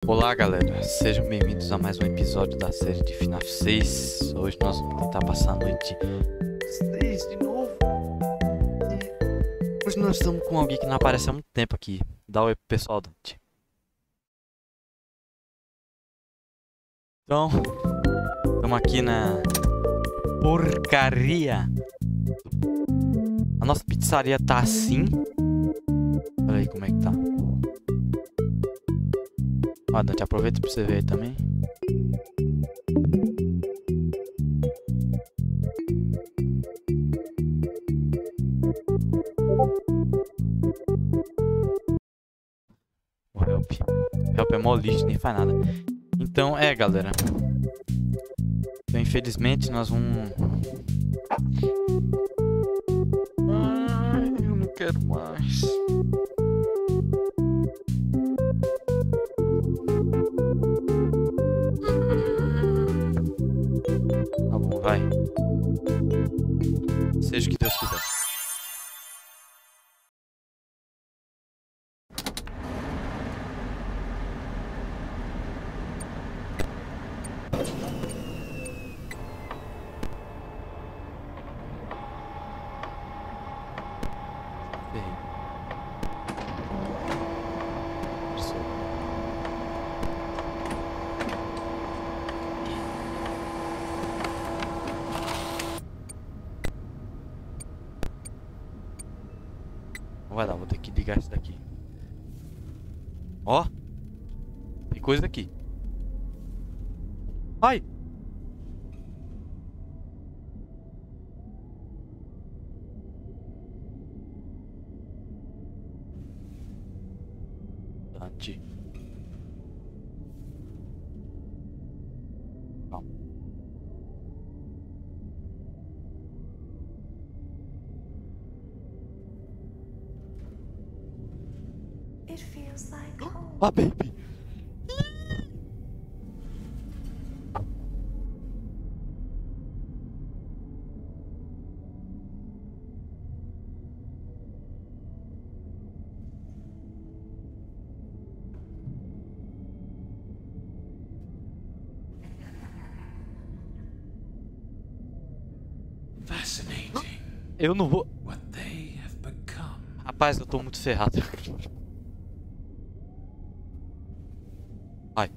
Olá galera, sejam bem-vindos a mais um episódio da série de FNAF 6. Hoje nós vamos tentar passar a noite 6 de novo. E hoje nós estamos com alguém que não aparece há muito tempo aqui. Dá oi pro pessoal, Dante. Então, estamos aqui na porcaria. A nossa pizzaria tá assim. Olha aí como é que tá. Ó, Dante, aproveita pra você ver aí também. O help. O help é mó lixo, nem faz nada. Então, galera. Então, infelizmente, nós vamos... Ai, eu não quero mais. Tá bom, vai. Seja o que Deus quiser. Não vai dar, vou ter que ligar isso daqui. Ó, tem coisa aqui. Ai! Dante. Calma. It feels like home. Ah, baby! Fascinating Eu não vou... what they have become. Rapaz, eu tô muito ferrado. Ai.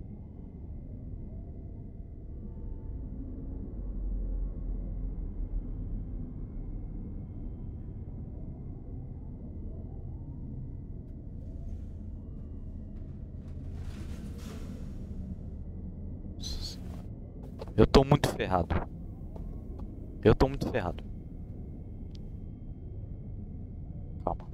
Nossa Senhora. Eu tô muito ferrado. Eu tô muito ferrado. Calma.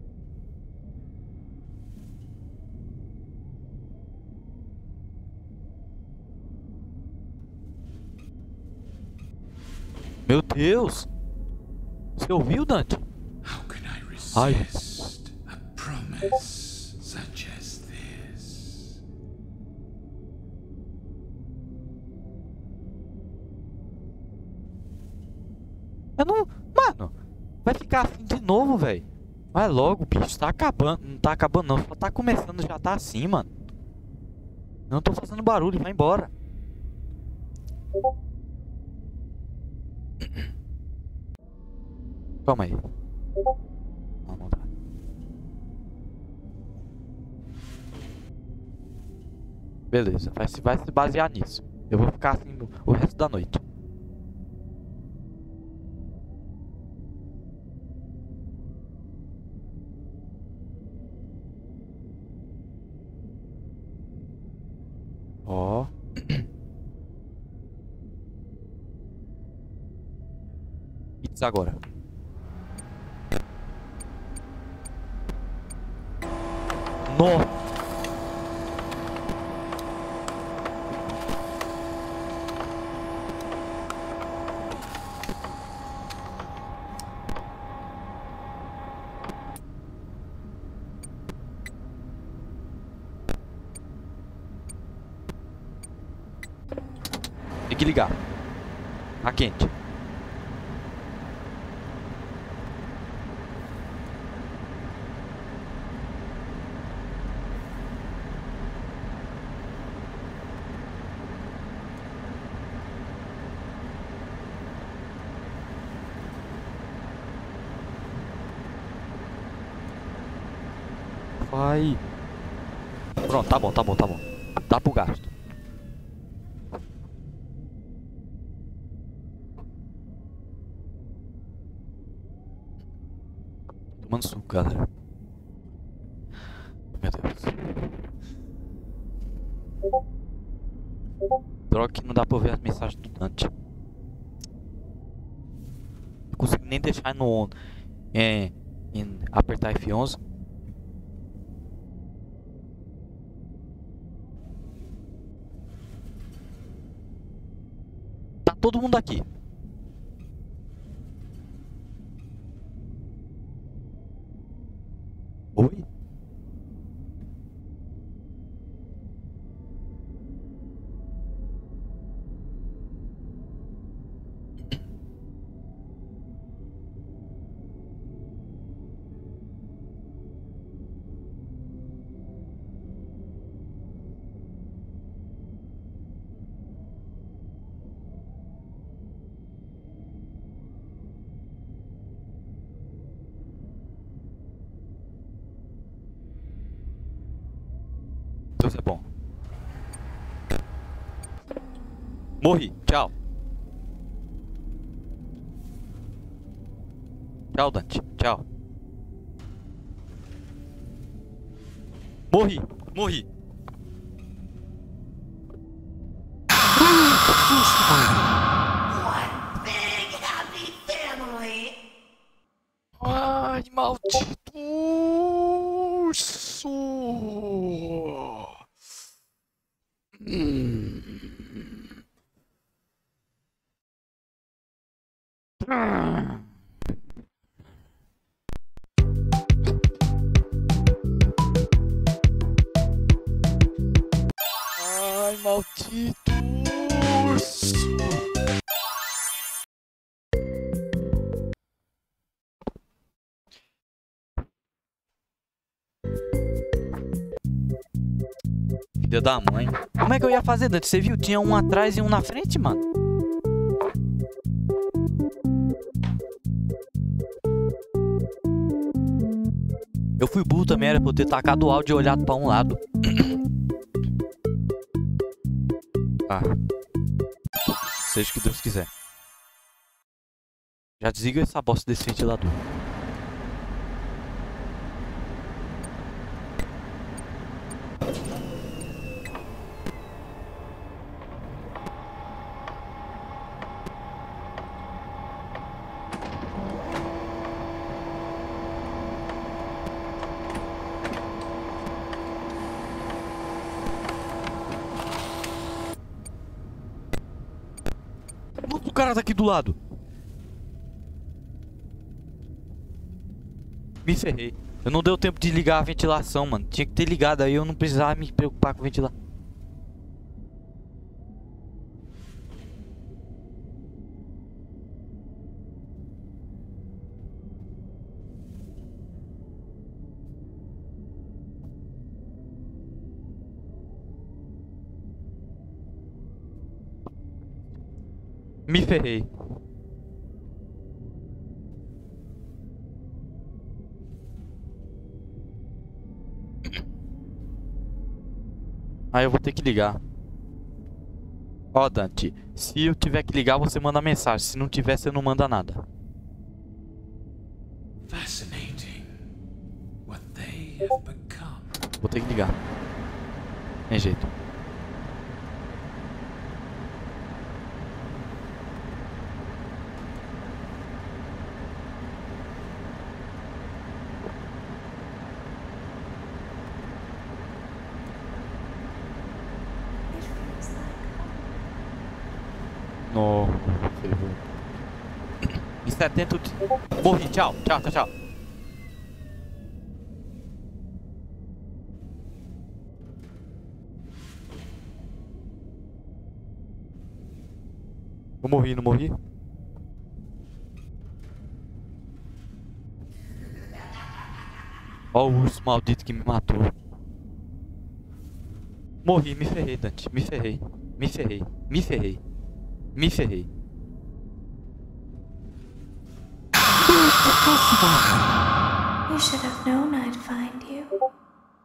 Meu Deus! Você ouviu, Dante? How can I Ai. resist a promise such as this? Eu não... Mano, vai ficar assim de novo, velho. Vai logo, bicho. Tá acabando. Não tá acabando, não. Só tá começando, já tá assim, mano. Não tô fazendo barulho, vai embora. Calma aí. Não, não dá. Beleza, vai se basear nisso. Eu vou ficar assim o resto da noite. Ó. Pizza agora. Nossa. Tem que ligar. Tá quente. pai. Pronto, tá bom, tá bom, tá bom. Dá pro gasto. Tomando suco, galera. Meu Deus. Droga que não dá pra ouvir as mensagens do Dante. Não consigo nem deixar no... apertar F11. Tá todo mundo aqui. Oi? Deus é bom. Morri. Tchau. Tchau, Dante. Tchau. Morri. Morri. One big happy family. Ai, maldito urso. Ai, maldito urso. Filha da mãe. Como é que eu ia fazer, Dante? Você viu? Tinha um atrás e um na frente, mano. Eu fui burro também, era pra eu ter tacado o áudio e olhado pra um lado. Ah. Seja o que Deus quiser. Já desliga essa bosta desse ventilador. O cara tá aqui do lado. Me ferrei. Eu não deu tempo de ligar a ventilação, mano. Tinha que ter ligado aí, eu não precisava me preocupar com ventilar. Me ferrei. Aí eu vou ter que ligar. Ó, Dante, se eu tiver que ligar, você manda mensagem. Se não tiver, você não manda nada. Fascinating. What they have become. Vou ter que ligar. Tem jeito. It feels like home. No, ferrou. Em 70 morri, tchau, tchau, tchau, tchau. Eu morri, não morri? Ó o urso maldito que me matou. Morri, me ferrei, Dante, me ferrei. Me ferrei, me ferrei. Me ferrei. You should have known I'd find you.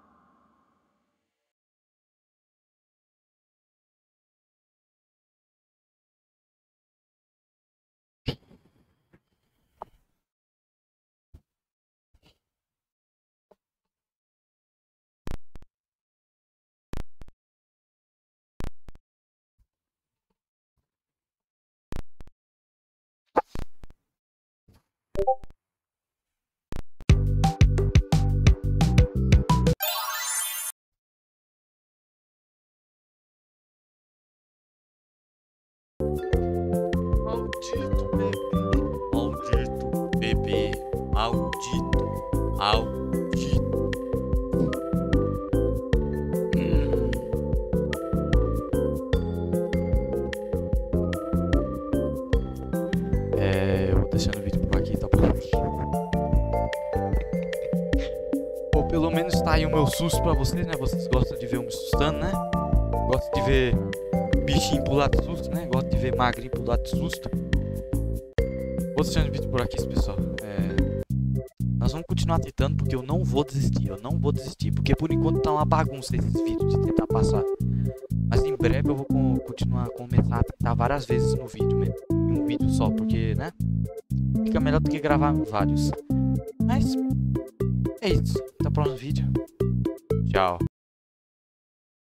Maldito bebê, maldito, maldito. Eu vou deixando o vídeo por aqui, tá bom? Ou pelo menos tá aí o meu susto pra vocês, né? Vocês gostam de ver eu me assustando, né? Gostam de ver bichinho pular de susto, né? Gostam de ver magrinho pular de susto. Vou deixando o vídeo por aqui, pessoal. Nós vamos continuar tentando porque eu não vou desistir. Eu não vou desistir. Porque por enquanto tá uma bagunça esses vídeos de tentar passar. Mas em breve eu vou começar a tentar várias vezes no vídeo mesmo. Em um vídeo só, porque, né? Fica melhor do que gravar vários. Mas é isso. Até o próximo vídeo. Tchau.